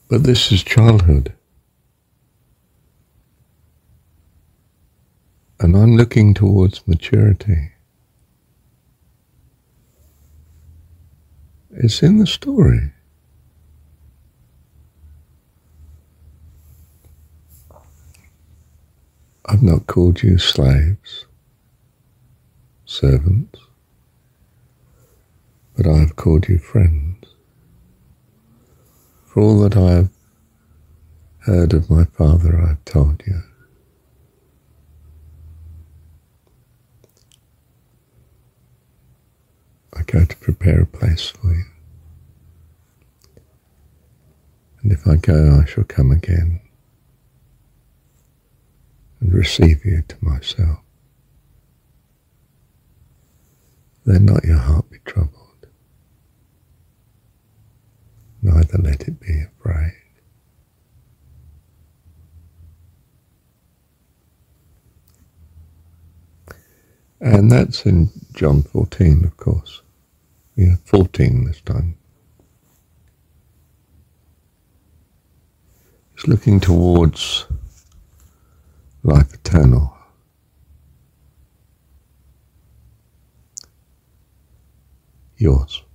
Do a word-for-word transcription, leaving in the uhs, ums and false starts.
But this is childhood. And I'm looking towards maturity. It's in the story. I've not called you slaves, servants, but I have called you friends. For all that I have heard of my Father, I have told you. I go to prepare a place for you. And if I go, I shall come again and receive you to myself. Then not your heart be troubled, neither let it be afraid. And that's in John fourteen, of course. Yeah, fourteen this time. It's looking towards life eternal. Yours.